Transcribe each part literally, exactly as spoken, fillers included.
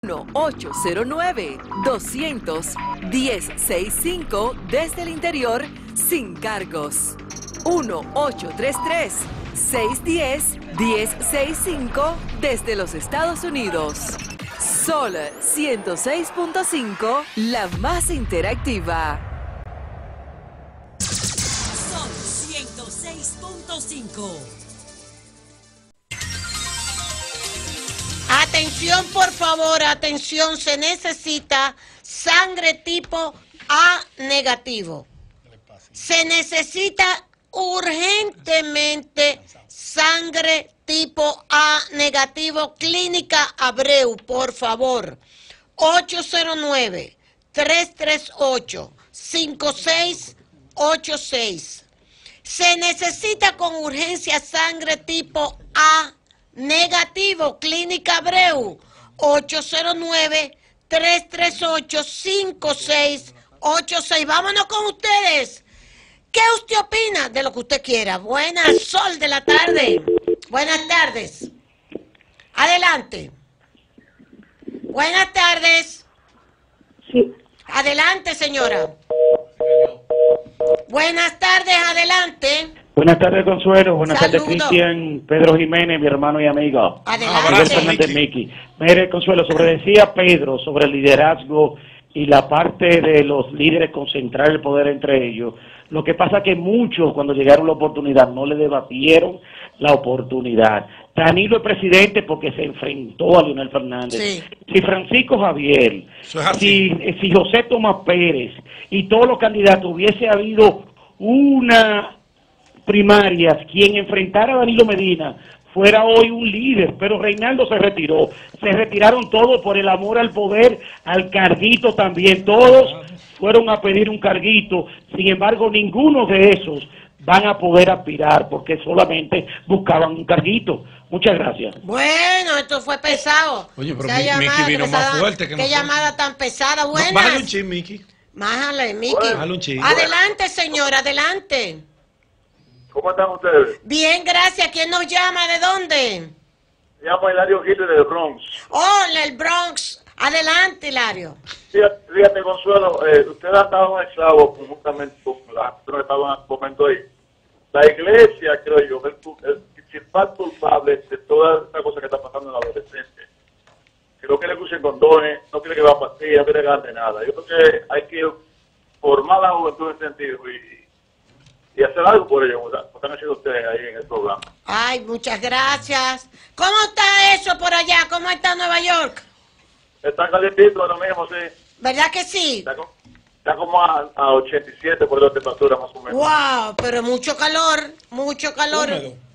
uno ocho cero nueve, dos cero cero, uno cero seis cinco desde el interior sin cargos. uno ocho tres tres, seis uno cero, uno cero seis cinco desde los Estados Unidos. Sol ciento seis punto cinco, la más interactiva. Sol ciento seis punto cinco. Atención, por favor, atención, se necesita sangre tipo A negativo. Se necesita urgentemente sangre tipo A negativo, Clínica Abreu, por favor. ocho cero nueve, tres tres ocho, cinco seis ocho seis. Se necesita con urgencia sangre tipo A negativo, Clínica Abreu, ocho cero nueve, tres tres ocho, cinco seis ocho seis. Vámonos con ustedes. ¿Qué usted opina de lo que usted quiera? Buenas, Sol de la tarde. Buenas tardes. Adelante. Buenas tardes. Sí. Adelante, señora. Buenas tardes, adelante. Buenas tardes, Consuelo. Buenas Saludo. tardes, Cristian, Pedro Jiménez, mi hermano y amigo. Adelante. Fernández Miki. Mire, Consuelo, sobre decía Pedro, sobre el liderazgo y la parte de los líderes concentrar el poder entre ellos. Lo que pasa que muchos, cuando llegaron la oportunidad, no le debatieron la oportunidad. Danilo es presidente porque se enfrentó a Leonel Fernández. Sí. Si Francisco Javier, si, si José Tomás Pérez y todos los candidatos hubiese habido una primarias, quien enfrentara a Danilo Medina fuera hoy un líder, pero Reinaldo se retiró. Se retiraron todos por el amor al poder, al carguito también. Todos fueron a pedir un carguito, sin embargo ninguno de esos van a poder aspirar porque solamente buscaban un carguito. Muchas gracias. Bueno, esto fue pesado. Oye, pero Esa Mi- llamada Miki vino pesada, más fuerte que ¿Qué nosotros. llamada tan pesada? No, Buenas. bájale un chin, Miki. Bájale, Miki. Bájale un chin. Adelante, señora, adelante. ¿Cómo están ustedes? Bien, gracias. ¿Quién nos llama? ¿De dónde? Me llamo Hilario Hitler de Bronx. Hola, el Bronx. Adelante, Hilario. Fíjate, fíjate, Consuelo, eh, usted ha estado un esclavo justamente con la que estaban comentando ahí. La iglesia, creo yo, es el principal culpable de toda esta cosa que está pasando en la adolescencia. Que no quiere que usen condones, no quiere que va a pastillas, no quiere que gaste nada. Yo creo que hay que formar la juventud en ese sentido y, y hacer algo por ello, como están haciendo ustedes ahí en el programa. Ay, muchas gracias. ¿Cómo está eso por allá? ¿Cómo está Nueva York? Está calientito ahora mismo, sí. ¿Verdad que sí? Está, co- está como a, a ochenta y siete por la temperatura más o menos. Wow, pero mucho calor, mucho calor.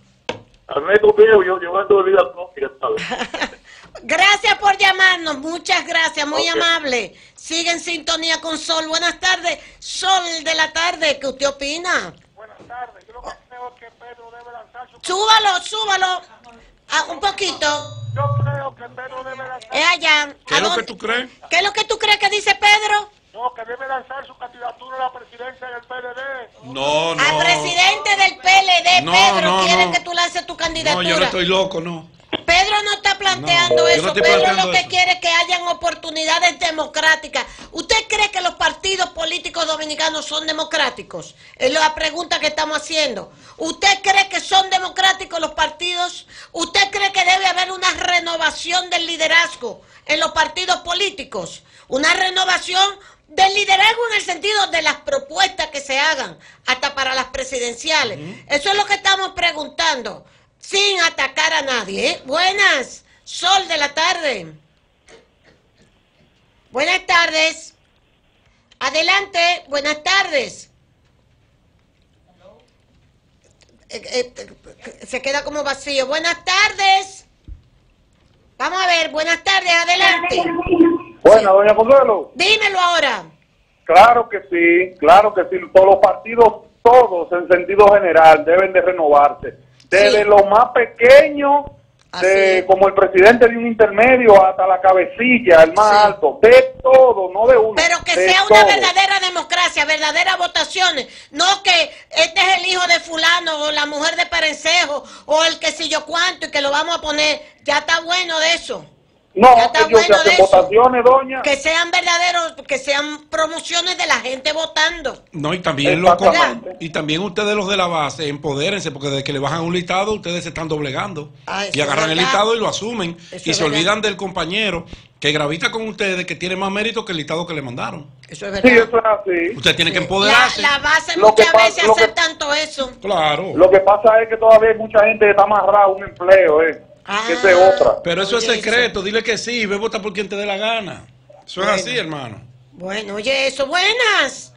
Al menos tu viejo, yo, yo ando de vida propia, ¿sabes? Gracias por llamarnos, muchas gracias, muy Ok. amable. Sigue en sintonía con Sol. Buenas tardes, Sol de la tarde, ¿qué usted opina? Buenas tardes, yo lo que creo que Pedro debe lanzar su... Súbalo, súbalo. Ah, un poquito. Yo creo que Pedro debe lanzar... Es allá. ¿Qué ¿A es lo que dónde? tú crees? ¿Qué es lo que tú crees que dice Pedro? No, que debe lanzar su candidatura a la presidencia del P L D. No, no. Al presidente del P L D, No, Pedro, no, quiere no. que tú lances tu No, candidatura. yo no estoy loco, no. Pedro no está planteando No, yo eso. no estoy Pedro planteando lo que eso. quiere es que hayan oportunidades democráticas. ¿Usted cree que los partidos políticos dominicanos son democráticos? Es la pregunta que estamos haciendo. ¿Usted cree que son democráticos los partidos? ¿Usted cree que debe haber una renovación del liderazgo en los partidos políticos? Una renovación del liderazgo en el sentido de las propuestas que se hagan, hasta para las presidenciales. Eso es lo que estamos preguntando, sin atacar a nadie, ¿eh? Buenas, Sol de la tarde. Buenas tardes. Adelante, buenas tardes. Eh, eh, eh, se queda como vacío. Buenas tardes. Vamos a ver, buenas tardes, adelante. Bueno, doña Consuelo, Dímelo ahora. claro que sí, claro que sí. Todos los partidos, todos en sentido general, deben de renovarse. Desde Sí. lo más pequeño, Así de, es. como el presidente de un intermedio, hasta la cabecilla, el más Sí. alto. De todo, no de uno. Pero que de sea una todo. verdadera democracia, verdaderas votaciones. No que este es el hijo de fulano o la mujer de Perencejo o el que si yo cuánto y que lo vamos a poner. Ya está bueno de eso. No, Ya está ellos bueno se hacen de eso. votaciones, doña. Que sean verdaderos, que sean promociones de la gente votando. No, y también, lo, Exactamente. y también ustedes los de la base, empodérense, porque desde que le bajan un listado, ustedes se están doblegando. Ah, eso y agarran es el verdad. listado y lo asumen. Eso y es se verdad. olvidan del compañero que gravita con ustedes, que tiene más mérito que el listado que le mandaron. Eso es Sí, verdad. eso es así. Ustedes tienen que La, empoderarse. la base Lo que muchas pasa- veces lo que- aceptan todo eso. Claro. Lo que pasa es que todavía hay mucha gente que está amarrada a un empleo, ¿eh? Ah. Que esa es otra. Pero eso Oye, es secreto. Dile que sí. Ve, vota por quien te dé la gana. Eso Bueno. es así, hermano. Bueno, oye, eso, buenas.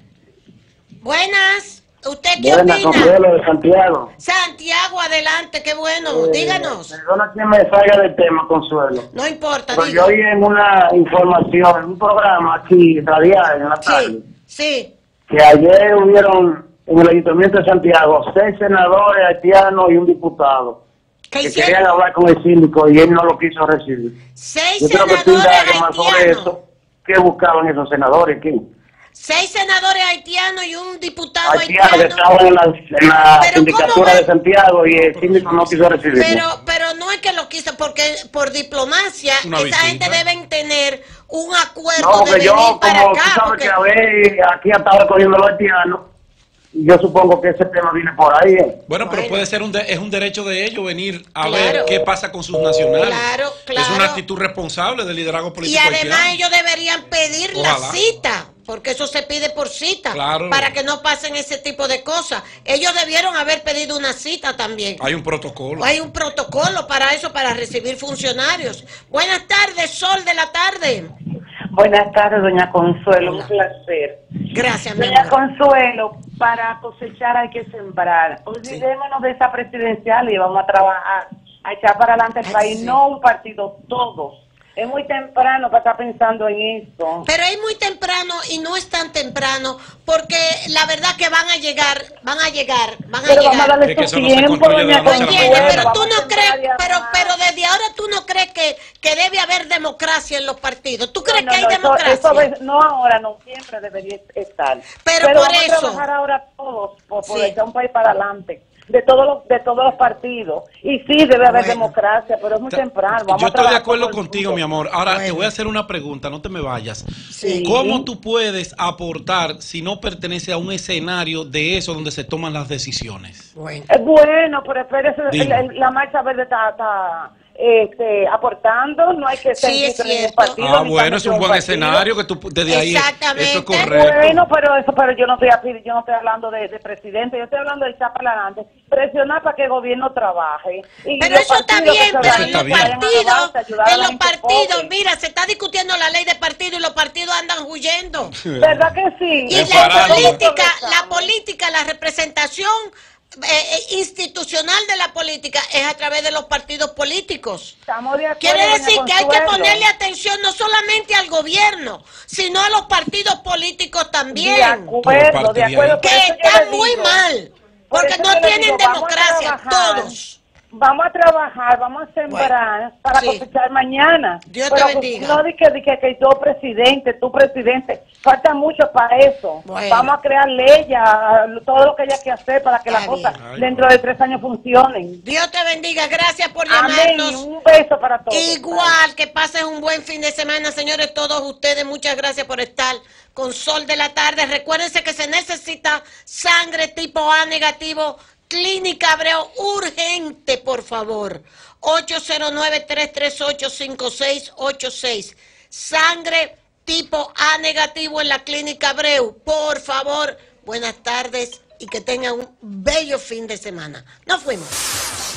Buenas. ¿Usted qué Buenas, opina? Consuelo de Santiago. Santiago, adelante, qué bueno. Eh, Díganos. Perdona que me salga del tema, Consuelo. No importa, Pero diga. yo oí en una información, en un programa aquí radial en la tarde, Sí, sí. que ayer hubieron en el Ayuntamiento de Santiago seis senadores haitianos y un diputado ¿Qué que hicieron? querían hablar con el síndico y él no lo quiso recibir. Seis Yo creo que tú senadores indagues más sobre haitianos. eso. ¿Qué buscaban esos senadores? ¿Quién? Seis senadores haitianos y un diputado Haitianos que haitiano. estaban en la, en la Pero sindicatura ¿cómo va? de Santiago y el síndico no quiso recibirlo. Pero, pero no es que lo quiso, porque por diplomacia, Una esa visita. gente deben tener un acuerdo No, de porque venir yo, para como tú acá. sabes Porque, que a ver, aquí estaba recogiendo los haitianos, y yo supongo que ese tema viene por ahí. ¿eh? Bueno, pero Bueno. puede ser un de- es un derecho de ellos venir a Claro. ver qué pasa con sus nacionales. Claro, Es una claro. actitud responsable del liderazgo y político además haitiano. ellos deberían pedir Ojalá. la cita, porque eso se pide por cita, Claro. para que no pasen ese tipo de cosas. Ellos debieron haber pedido una cita también. Hay un protocolo. Hay un protocolo para eso, para recibir funcionarios. Buenas tardes, Sol de la tarde. Buenas tardes, doña Consuelo, Hola. un placer. Gracias, mi Doña amor. Consuelo, para cosechar hay que sembrar. Olvidémonos de esa presidencial y vamos a trabajar, a echar para adelante el Ay, país, sí. no un partido, todos. Es muy temprano para estar pensando en esto. Pero es muy temprano y no es tan temprano, porque la verdad que van a llegar, van a llegar, van a Pero vamos a llegar. darle Es que su eso no se tiempo, construye de doña la noche a la Entiendo, mañana. pero tú Vamos a no crees, sembrar y pero, amar. pero desde ahora tú no crees que, que debe haber democracia en los partidos. ¿Tú crees No, que hay no, eso- democracia? eso ves- no ahora, no siempre debería estar. Pero por vamos eso- a trabajar ahora todos por, por Sí. echar un país para adelante. De todos los de todos los partidos. Y sí, debe haber Bueno. democracia, pero es muy Ta- temprano. Vamos Yo a estoy de trabajar acuerdo todo el contigo, mundo. mi amor. Ahora te Bueno. voy a hacer una pregunta, no te me vayas. Sí. ¿Cómo tú puedes aportar si no perteneces a un escenario de eso donde se toman las decisiones? Bueno. Es bueno, pero espérese, Dime. el- el- la marcha verde está, está este, aportando, no hay que ser Sí, es inscrito en ningún cierto. partido, Ah, ni bueno, estar es un metido en buen partido. escenario que tú desde ahí Exactamente. eso es correcto. Bueno, pero eso, pero yo no estoy api- yo no estoy hablando de, de presidente, yo estoy hablando de echar para adelante, presionar para que el gobierno trabaje. Y Pero los eso está partidos que bien, se pero Eso en está los bien. partidos, avance, ayudar a en la los gente partidos, pobre. mira, se está discutiendo la ley de partido y los partidos andan huyendo. ¿Verdad que sí? Y Es la farándula. política, la política, la representación eh, eh, institucional de la política es a través de los partidos políticos. Estamos de acuerdo, Quiere doña decir que hay que Consuelo. ponerle atención no solamente al gobierno, sino a los partidos políticos De también, acuerdo, de acuerdo. que Por eso yo están le muy digo- mal, por porque eso no yo le tienen digo, vamos a democracia, trabajar. todos. Vamos a trabajar, vamos a sembrar Bueno, para sí. cosechar mañana. Dios te Pero bendiga. No di que, di que, que yo presidente, tú presidente, falta mucho para eso. Bueno. Vamos a crear leyes, a- todo lo que haya que hacer para que Está las cosas bien. dentro de tres años funcionen. Dios te bendiga, gracias por Amén, llamarnos. un beso para todos. Igual, que pases un buen fin de semana, señores, todos ustedes. Muchas gracias por estar con Sol de la Tarde. Recuérdense que se necesita sangre tipo A negativo. Clínica Abreu, urgente, por favor. ocho cero nueve, tres tres ocho, cinco seis ocho seis. Sangre tipo A negativo en la Clínica Abreu. Por favor, buenas tardes y que tengan un bello fin de semana. Nos fuimos.